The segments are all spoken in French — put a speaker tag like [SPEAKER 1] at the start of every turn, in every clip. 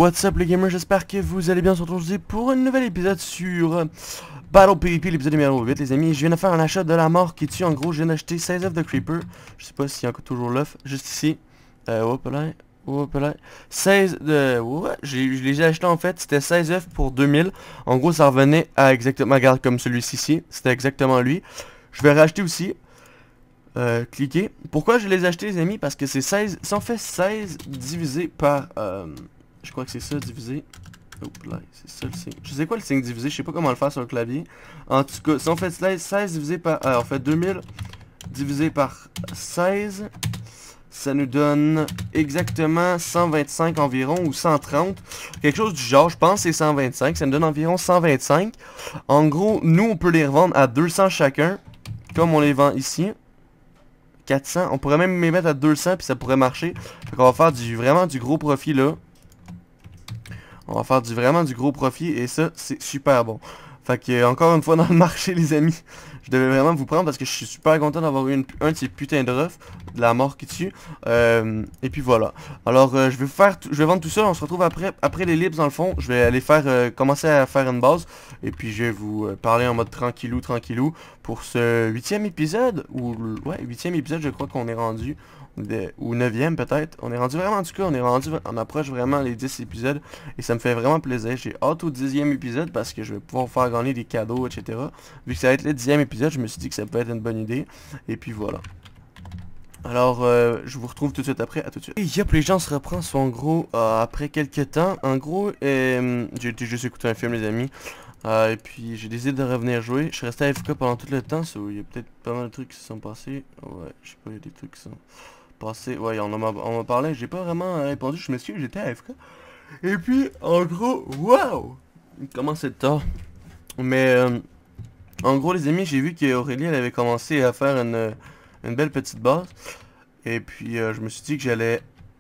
[SPEAKER 1] What's up les gamers, j'espère que vous allez bien. On se retrouve aujourd'hui pour un nouvel épisode sur Battle PvP, l'épisode numéro 8 les amis. Je viens de faire un achat de la mort qui tue. En gros, je viens d'acheter 16 œufs de Creeper. Je sais pas s'il y a encore toujours l'œuf, juste ici. Hop là. 16 de... Ouais, je les ai achetés en fait, c'était 16 œufs pour 2000. En gros, ça revenait à exactement, regarde comme celui-ci ici. C'était exactement lui. Je vais racheter aussi. Cliquer. Pourquoi je les ai achetés les amis? Parce que c'est 16. Si on fait 16 divisé par... je crois que c'est ça divisé. Hop là, c'est ça le signe. Je sais quoi le signe divisé, je sais pas comment le faire sur le clavier. En tout cas, si on fait 16 divisé par... on fait 2000 divisé par 16. Ça nous donne exactement 125 environ ou 130. Quelque chose du genre, je pense c'est 125. Ça nous donne environ 125. En gros, nous on peut les revendre à 200 chacun. Comme on les vend ici. 400, on pourrait même les mettre à 200 puis ça pourrait marcher. Fait qu'on va faire vraiment du gros profit là. On va faire vraiment du gros profit et ça c'est super bon. Fait que encore une fois dans le marché les amis, je devais vraiment vous prendre parce que je suis super content d'avoir eu un de ces putains de refs, de la mort qui tue. Et puis voilà. Alors je vais vendre tout ça, on se retrouve après les lips dans le fond. Je vais aller commencer à faire une base. Et puis je vais vous parler en mode tranquillou pour ce 8e épisode. Ou ouais 8e épisode je crois qu'on est rendu. Ou 9e peut-être. On est rendu vraiment en tout cas, on approche vraiment les 10 épisodes. Et ça me fait vraiment plaisir. J'ai hâte au 10e épisode parce que je vais pouvoir faire gagner des cadeaux, etc. Vu que ça va être le 10e épisode, je me suis dit que ça peut être une bonne idée. Et puis voilà. Alors, je vous retrouve tout de suite après, à tout de suite. Et yep, les gens se reprennent, soit en gros, après quelques temps. En gros, j'ai été juste écouter un film les amis. Et puis j'ai décidé de revenir jouer. Je suis resté AFK pendant tout le temps, il y a peut-être pas mal de trucs qui se sont passés. Ouais, je sais pas, il y a des trucs qui sont passés. Ouais, on m'a parlé, j'ai pas vraiment répondu, je m'excuse, j'étais AFK. Et puis, en gros, waouh! Comment c'est tard? Mais, en gros les amis, j'ai vu qu'Aurélie, elle avait commencé à faire une belle petite base. Et puis, je me suis dit que j'allais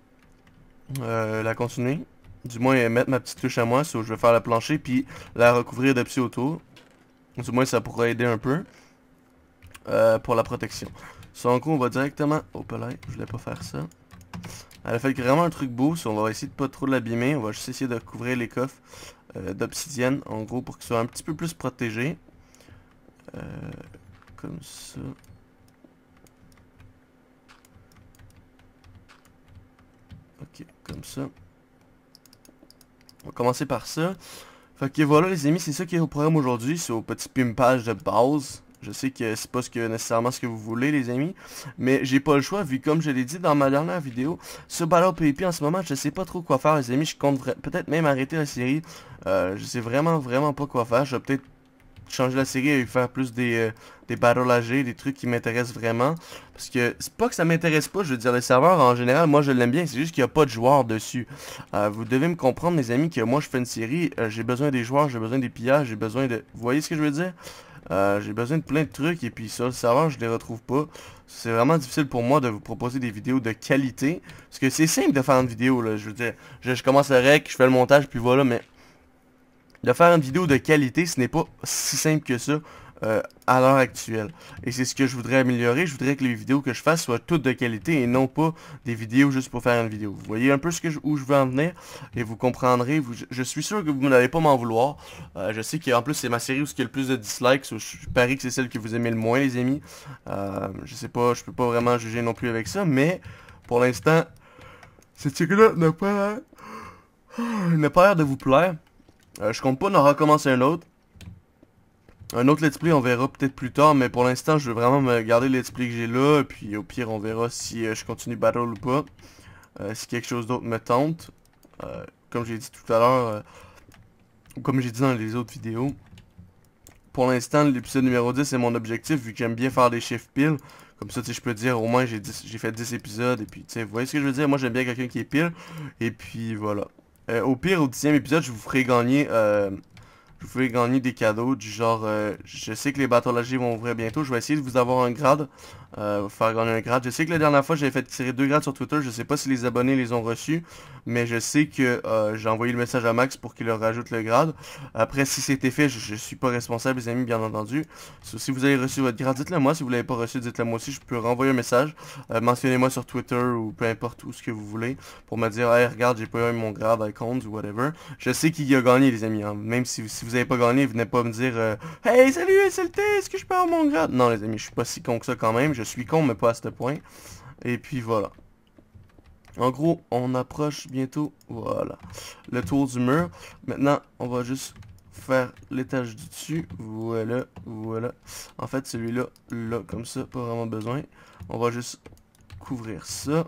[SPEAKER 1] la continuer. Du moins mettre ma petite touche à moi, je vais faire la plancher puis la recouvrir de psy autour. Du moins ça pourrait aider un peu pour la protection. En gros on va directement... Hop là, je voulais pas faire ça. Elle a fait vraiment un truc beau, on va essayer de pas trop l'abîmer. On va juste essayer de couvrir les coffres d'obsidienne en gros pour qu'ils soient un petit peu plus protégés. Comme ça. Ok, comme ça. On va commencer par ça. Fait que voilà les amis, c'est ça qui est au programme aujourd'hui. C'est au petit pimpage de base. Je sais que c'est pas nécessairement ce que vous voulez les amis. Mais j'ai pas le choix vu comme je l'ai dit dans ma dernière vidéo. Sur Battle PvP en ce moment, je sais pas trop quoi faire les amis. Je compte peut-être même arrêter la série. Je sais vraiment pas quoi faire. Je vais peut-être changer la série et faire plus des battles âgés, des trucs qui m'intéressent vraiment. Parce que c'est pas que ça m'intéresse pas, je veux dire, les serveurs en général, moi je l'aime bien, c'est juste qu'il n'y a pas de joueurs dessus. Vous devez me comprendre les amis que moi je fais une série, j'ai besoin des joueurs, j'ai besoin des pillages, j'ai besoin de... Vous voyez ce que je veux dire? J'ai besoin de plein de trucs et puis sur le serveur je les retrouve pas. C'est vraiment difficile pour moi de vous proposer des vidéos de qualité. Parce que c'est simple de faire une vidéo là, je veux dire, je commence le rec, je fais le montage puis voilà, mais... De faire une vidéo de qualité, ce n'est pas si simple que ça à l'heure actuelle. Et c'est ce que je voudrais améliorer. Je voudrais que les vidéos que je fasse soient toutes de qualité et non pas des vidéos juste pour faire une vidéo. Vous voyez un peu où je veux en venir et vous comprendrez. Je suis sûr que vous n'allez pas m'en vouloir. Je sais qu'en plus c'est ma série où il y a le plus de dislikes. Je parie que c'est celle que vous aimez le moins les amis. Je sais pas, je peux pas vraiment juger non plus avec ça. Mais pour l'instant, cette série-là n'a pas l'air de vous plaire. Je compte pas en recommencer un autre. Un autre let's play on verra peut-être plus tard. Mais pour l'instant je veux vraiment me garder le let's play que j'ai là. Et puis au pire on verra si je continue battle ou pas. Si quelque chose d'autre me tente. Comme j'ai dit tout à l'heure. Ou comme j'ai dit dans les autres vidéos. Pour l'instant l'épisode numéro 10 c'est mon objectif. Vu que j'aime bien faire des chiffres piles. Comme ça tu sais je peux dire au moins j'ai fait 10 épisodes. Et puis tu sais vous voyez ce que je veux dire. Moi j'aime bien quelqu'un qui est pile. Et puis voilà. Au pire, au 10e épisode, je vous ferai gagner des cadeaux du genre, je sais que les bateaux légers vont ouvrir bientôt, je vais essayer de vous avoir un grade faire gagner un grade. Je sais que la dernière fois, j'avais fait tirer 2 grades sur Twitter. Je sais pas si les abonnés les ont reçus. Mais je sais que j'ai envoyé le message à Max pour qu'il leur rajoute le grade. Après, si c'était fait, je suis pas responsable, les amis, bien entendu. Si vous avez reçu votre grade, dites-le moi. Si vous l'avez pas reçu, dites-le moi aussi. Je peux renvoyer un message. Mentionnez-moi sur Twitter ou peu importe où ce que vous voulez. Pour me dire, hey, regarde, j'ai pas eu mon grade icons ou whatever. Je sais qu'il a gagné, les amis. Hein. Même si vous avez pas gagné, venez pas me dire, hey, salut SLT, est-ce que je peux avoir mon grade? Non, les amis, je suis pas si con que ça quand même. Je suis con, mais pas à ce point. Et puis voilà. En gros, on approche bientôt, voilà, le tour du mur. Maintenant, on va juste faire l'étage du dessus. Voilà, voilà. En fait, celui-là, là, comme ça, pas vraiment besoin. On va juste couvrir ça.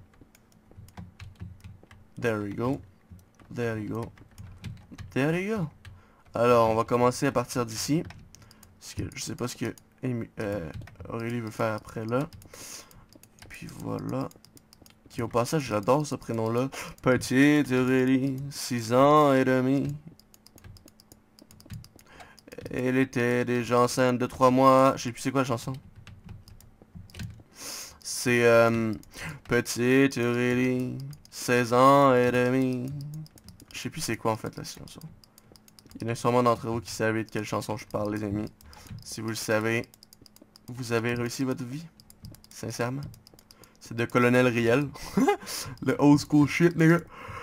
[SPEAKER 1] There we go. There you go. There you go. Alors, on va commencer à partir d'ici. Parce que je sais pas ce que Aurélie veut faire après là. Et puis voilà. Qui au passage, j'adore ce prénom-là. Petite Aurélie, 6 ans et demi. Elle était déjà enceinte de 3 mois. Je sais plus c'est quoi la chanson. C'est Petite Aurélie, 16 ans et demi. Je sais plus c'est quoi en fait la chanson. Il y en a sûrement d'entre vous qui savez de quelle chanson je parle, les amis. Si vous le savez, vous avez réussi votre vie. Sincèrement. C'est de Colonel Riel. Le old school shit, les gars.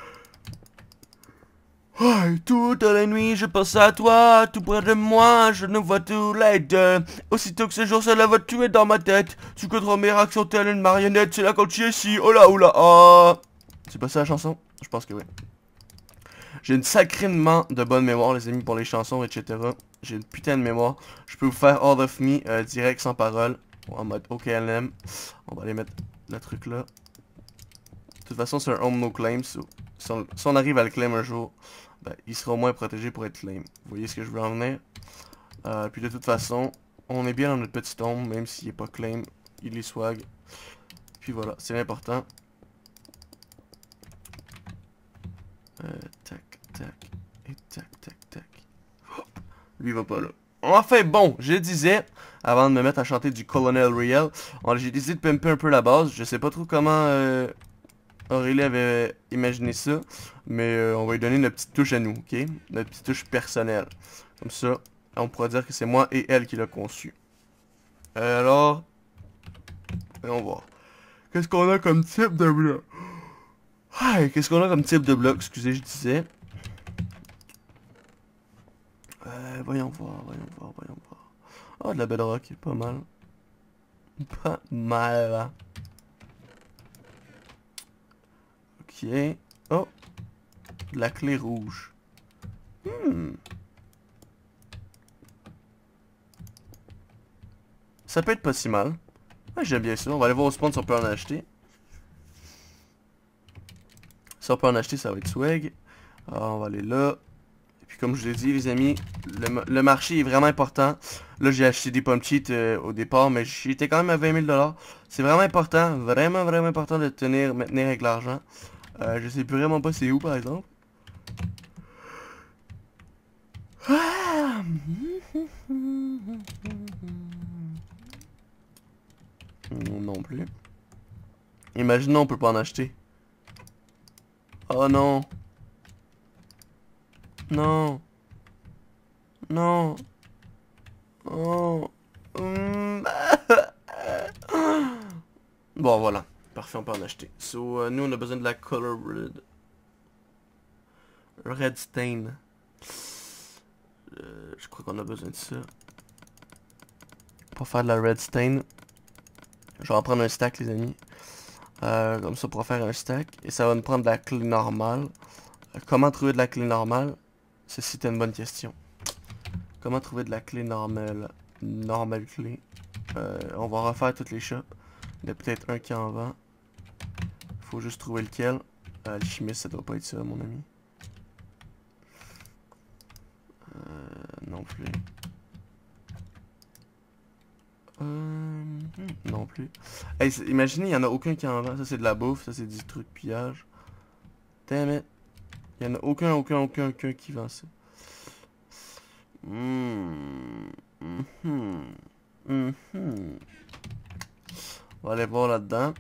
[SPEAKER 1] Oh, toute la nuit, je pense à toi, tout près de moi, je ne vois tous les deux. Aussitôt que ce jour se lève, tu es dans ma tête. Tu que trop mes réactions telle une marionnette, c'est là quand tu es ici, oh là, oh là, oh. C'est pas ça la chanson? Je pense que oui. J'ai une sacrément de bonne mémoire, les amis, pour les chansons, etc. J'ai une putain de mémoire. Je peux vous faire All of Me direct, sans parole, en mode OKLM. On va aller mettre le truc là. De toute façon, c'est un home no claim. So, si on arrive à le claim un jour, ben, il sera au moins protégé pour être claim. Vous voyez ce que je veux en venir? Puis de toute façon, on est bien dans notre petit home, même s'il n'est pas claim, il est swag. Puis voilà, c'est l'important. Tac, tac, et tac, tac, tac. Oh, lui il va pas là. Enfin bon, je disais, avant de me mettre à chanter du Colonel Riel, j'ai décidé de pimper un peu la base. Je sais pas trop comment Aurélie avait imaginé ça, mais on va lui donner notre petite touche à nous, ok? Notre petite touche personnelle. Comme ça, on pourra dire que c'est moi et elle qui l'a conçu. Alors, voyons voir. Qu'est-ce qu'on a comme type de bloc? Qu'est-ce qu'on a comme type de bloc? Excusez, je disais. Voyons voir, voyons voir, voyons voir. Ah, de la bedrock, pas mal. Pas mal, hein. Ok. Oh. De la clé rouge. Ça peut être pas si mal. Ouais, j'aime bien ça. On va aller voir au spawn si on peut en acheter. Si on peut en acheter, ça va être swag. Alors, on va aller là. Et puis comme je l'ai dit, les amis, le marché est vraiment important. Là, j'ai acheté des pommes cheats au départ, mais j'étais quand même à 20 000 $. C'est vraiment important, vraiment, vraiment important de me tenir avec l'argent. Je sais plus vraiment pas c'est où, par exemple. Non plus. Imaginons on peut pas en acheter. Oh non. Non. Non. Oh. Bon, voilà. Parfait, on peut en acheter. So, nous, on a besoin de la color red. Red stain. Je crois qu'on a besoin de ça. Pour faire de la red stain. Je vais en prendre un stack, les amis. Comme ça, pour faire un stack. Et ça va nous prendre de la clé normale. Comment trouver de la clé normale? Ceci est une bonne question. Comment trouver de la clé normale? Normale clé. On va refaire toutes les shops. Il y en a peut-être un qui en vend. Faut juste trouver lequel. Alchimiste, ça doit pas être ça, mon ami. Non plus. Non plus. Hey, imaginez, il n'y en a aucun qui en vend. Ça, c'est de la bouffe. Ça, c'est du truc pillage. Damn it. Il n'y en a aucun qui vend ça. On va aller voir là-dedans.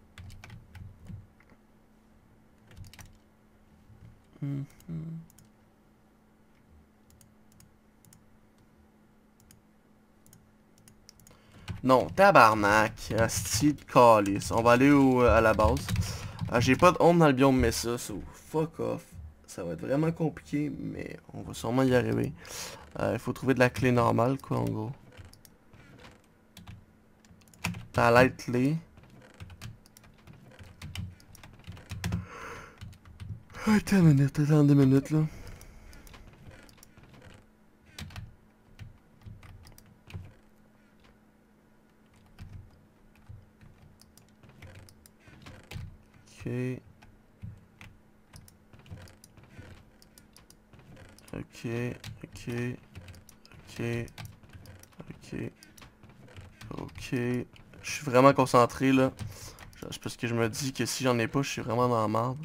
[SPEAKER 1] Non, tabarnak. Asti de calice. On va aller à la base. J'ai pas de honte dans le biome, mais ça, so fuck off. Ça va être vraiment compliqué, mais on va sûrement y arriver. Il faut trouver de la clé normale, quoi, en gros. La light clé. Attends 2 minutes, là. Ok. Ok, ok, ok, ok, ok. Je suis vraiment concentré là. C'est parce que je me dis que si j'en ai pas, je suis vraiment dans la merde.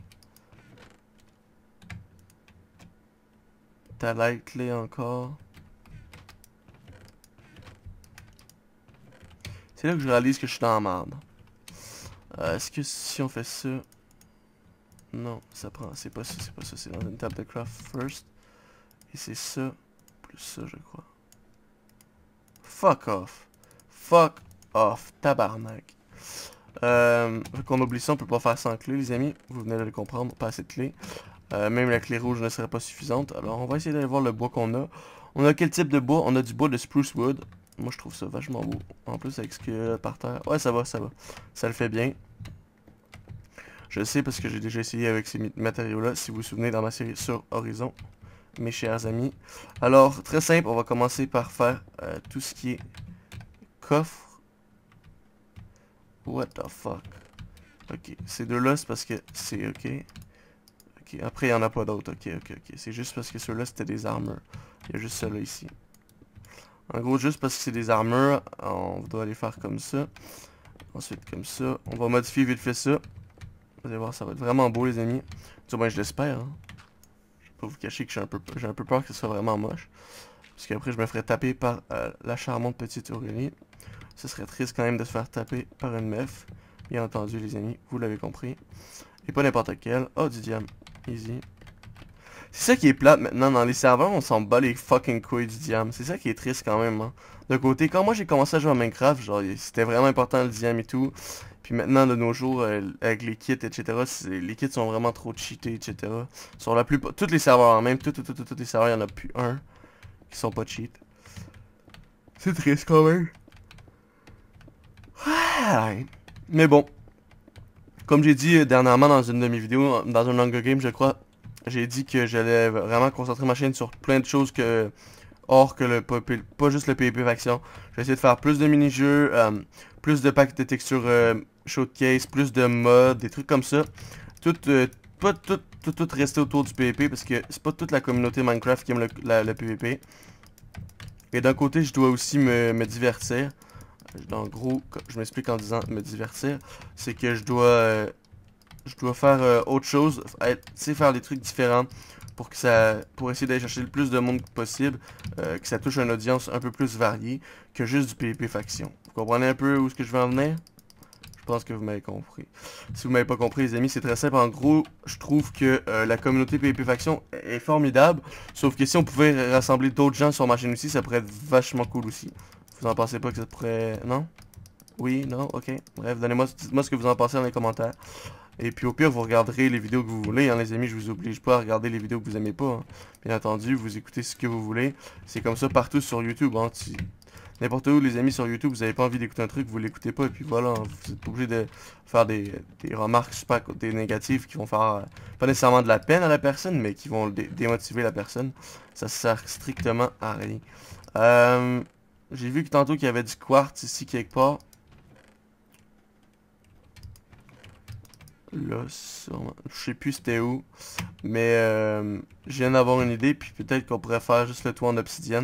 [SPEAKER 1] T'as la clé encore. C'est là que je réalise que je suis dans la merde. Est-ce que si on fait ça... Non, ça prend... C'est pas ça, c'est pas ça. C'est dans une table de craft first. Et c'est ça, plus ça, je crois. Fuck off. Fuck off. Tabarnak. Vu qu'on oublie ça, on peut pas faire sans clé, les amis. Vous venez de le comprendre, pas assez de clés. Même la clé rouge ne serait pas suffisante. Alors, on va essayer d'aller voir le bois qu'on a. On a quel type de bois? On a du bois de spruce wood. Moi, je trouve ça vachement beau. En plus, avec ce qu'il y a par terre. Ouais, ça va, ça va. Ça le fait bien. Je sais parce que j'ai déjà essayé avec ces matériaux-là, si vous vous souvenez, dans ma série sur Horizon, mes chers amis. Alors, très simple, on va commencer par faire tout ce qui est coffre. What the fuck? Ok, ces deux-là, c'est parce que c'est ok. Ok, après, il n'y en a pas d'autres. Ok, ok, ok. C'est juste parce que ceux-là, c'était des armures. Il y a juste ceux-là ici. En gros, juste parce que c'est des armures, on doit les faire comme ça. Ensuite, comme ça. On va modifier vite fait ça. Vous allez voir, ça va être vraiment beau, les amis. Du moins, je l'espère. Hein. Je vais pas vous cacher que j'ai un peu peur que ce soit vraiment moche. Parce qu'après, je me ferais taper par la charmante petite Aurélie. Ce serait triste quand même de se faire taper par une meuf. Bien entendu, les amis, vous l'avez compris. Et pas n'importe quelle. Oh, du diamant. Easy. C'est ça qui est plate maintenant. Dans les serveurs, on s'en bat les fucking couilles du diamant. C'est ça qui est triste quand même. Hein. De côté, quand moi j'ai commencé à jouer à Minecraft, genre, c'était vraiment important le diamant et tout. Puis maintenant, de nos jours, avec les kits, etc., les kits sont vraiment trop cheatés, etc. Sur la plupart, tous les serveurs, hein, même tous les serveurs, il n'y en a plus un qui sont pas cheat. C'est triste quand même. Ouais. Mais bon. Comme j'ai dit dernièrement dans une de mes vidéos, dans un Hunger Game, je crois, j'ai dit que j'allais vraiment concentrer ma chaîne sur plein de choses que hors que le PvP, pas juste le PvP faction. Je vais essayer de faire plus de mini-jeux, plus de packs de textures showcase, plus de mods, des trucs comme ça. Pas tout rester autour du PvP parce que c'est pas toute la communauté Minecraft qui aime le PvP. Et d'un côté, je dois aussi me divertir. En gros, je m'explique en disant me divertir, c'est que je dois faire autre chose, tu sais, faire des trucs différents pour essayer d'aller chercher le plus de monde possible, que ça touche une audience un peu plus variée que juste du PvP faction. Vous comprenez un peu où est-ce que je veux en venir? Je pense que vous m'avez compris. Si vous m'avez pas compris, les amis, c'est très simple. En gros, je trouve que la communauté PvP faction est formidable, sauf que si on pouvait rassembler d'autres gens sur ma chaîne aussi, ça pourrait être vachement cool aussi. Vous en pensez pas que ça pourrait... Non? Oui? Non? Ok. Bref, dites-moi ce que vous en pensez dans les commentaires. Et puis au pire, vous regarderez les vidéos que vous voulez, hein, les amis, je vous oblige pas à regarder les vidéos que vous aimez pas. Hein. Bien entendu, vous écoutez ce que vous voulez. C'est comme ça partout sur YouTube. Hein. N'importe où, les amis, sur YouTube, vous avez pas envie d'écouter un truc, vous l'écoutez pas, et puis voilà, hein, vous êtes pas obligé de faire des remarques super négatives qui vont faire pas nécessairement de la peine à la personne, mais qui vont démotiver la personne. Ça sert strictement à rien. J'ai vu que tantôt qu'il y avait du quartz ici quelque part. Là, sûrement. Je sais plus c'était où. Mais je viens d'avoir une idée. Puis peut-être qu'on pourrait faire juste le toit en obsidienne.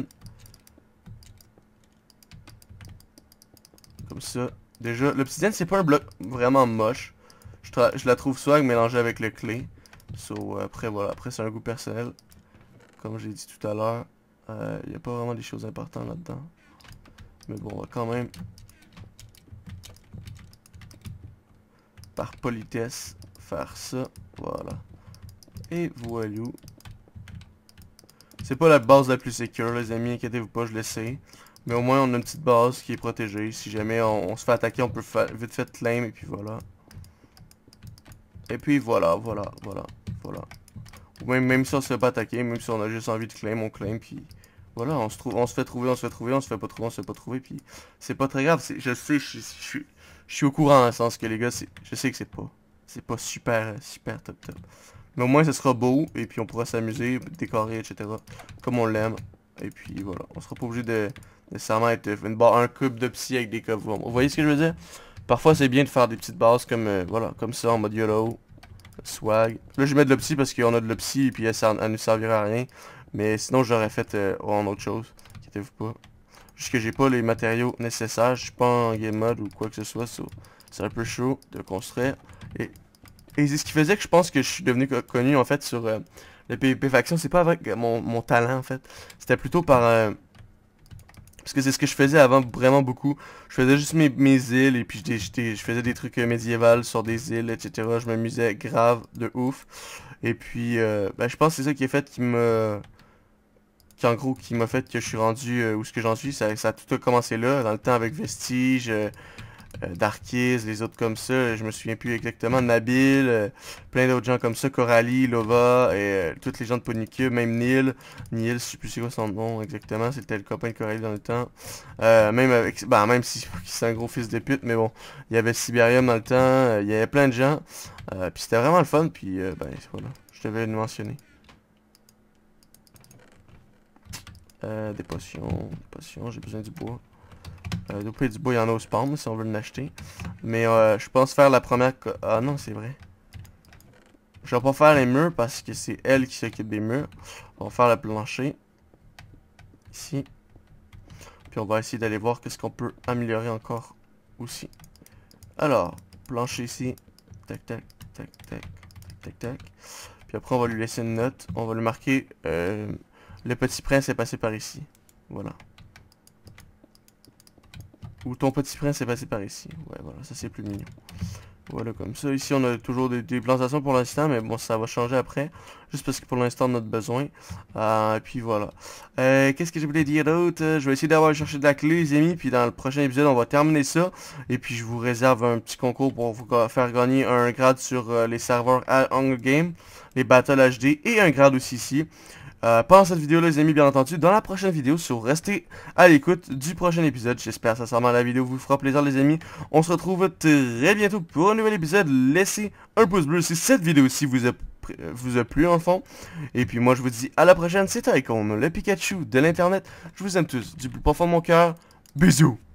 [SPEAKER 1] Comme ça. Déjà, l'obsidienne c'est pas un bloc vraiment moche. Je la trouve swag mélangée avec le clay. So, après voilà. Après c'est un goût personnel. Comme j'ai dit tout à l'heure. Il n'y a pas vraiment des choses importantes là-dedans. Mais bon, on va quand même par politesse, faire ça. Voilà. Et voilà. C'est pas la base la plus sécure, les amis, inquiétez-vous pas, je l'essaie. Mais au moins, on a une petite base qui est protégée. Si jamais on se fait attaquer, on peut vite fait claim, et puis voilà. Et puis voilà. Ou même si on se fait pas attaquer, même si on a juste envie de claim, on claim, puis... Voilà, on se fait trouver, on se fait trouver, on se fait pas trouver, on se fait pas trouver, puis... C'est pas très grave, je sais, je suis au courant, dans le sens que les gars, je sais que c'est pas super top. Mais au moins, ce sera beau, et puis on pourra s'amuser, décorer, etc. Comme on l'aime. Et puis voilà, on sera pas obligé de nécessairement être un cube de psy avec des coves. Vous voyez ce que je veux dire? Parfois, c'est bien de faire des petites bases comme, voilà, comme ça, en mode YOLO. Swag. Là, je mets de l'opsy parce qu'on a de l'opsy, et puis elle nous servira à rien. Mais sinon, j'aurais fait en autre chose. Inquiétez-vous pas. Juste que j'ai pas les matériaux nécessaires. Je suis pas en game mode ou quoi que ce soit. C'est un peu chaud de construire. Et c'est ce qui faisait que je pense que je suis devenu connu en fait sur le PvP faction. C'est pas avec mon talent en fait. C'était plutôt par... parce que c'est ce que je faisais avant vraiment beaucoup. Je faisais juste mes îles et puis je faisais des trucs médiévals sur des îles, etc. Je m'amusais grave de ouf. Et puis, ben, je pense que c'est ça qui est fait qui m'a... Qui en gros, qui m'a fait que je suis rendu où ce que j'en suis. Ça a tout commencé là, dans le temps avec Vestige... Darkies, les autres comme ça, je me souviens plus exactement, Nabil, plein d'autres gens comme ça, Coralie, Lova, et toutes les gens de Ponycube, même Neil, je sais plus c'est quoi son nom exactement, c'était le copain de Coralie dans le temps, même avec, bah même si c'est un gros fils de pute, mais bon, il y avait Siberium dans le temps, il y avait plein de gens, puis c'était vraiment le fun, puis ben voilà, je devais le mentionner. Des potions, j'ai besoin du bois. Du bois, il y en a au spawn si on veut l'acheter. Mais je pense faire la première... Ah non, c'est vrai. Je vais pas faire les murs parce que c'est elle qui s'occupe des murs. On va faire le plancher. Ici. Puis on va essayer d'aller voir qu'est-ce qu'on peut améliorer encore aussi. Alors, plancher ici. Tac. Puis après on va lui laisser une note. On va lui marquer... le petit prince est passé par ici. Voilà. Ou ton petit prince est passé par ici. Ouais, voilà, ça c'est plus mignon. Voilà, comme ça. Ici, on a toujours des plantations pour l'instant, mais bon, ça va changer après. Juste parce que pour l'instant, on a besoin. Et puis voilà. Qu'est-ce que je voulais dire d'autre? Je vais essayer d'avoir cherché de la clé, les amis. Puis dans le prochain épisode, on va terminer ça. Et puis je vous réserve un petit concours pour vous faire gagner un grade sur les serveurs Hunger Games, les Battle HD et un grade aussi ici. Pendant cette vidéo là les amis, bien entendu, dans la prochaine vidéo, restez à l'écoute du prochain épisode. J'espère sincèrement la vidéo vous fera plaisir les amis. On se retrouve très bientôt pour un nouvel épisode. Laissez un pouce bleu si cette vidéo-ci vous a plu en fond. Et puis moi je vous dis à la prochaine, c'était Icon, le Pikachu de l'internet. Je vous aime tous du plus profond de mon cœur. Bisous.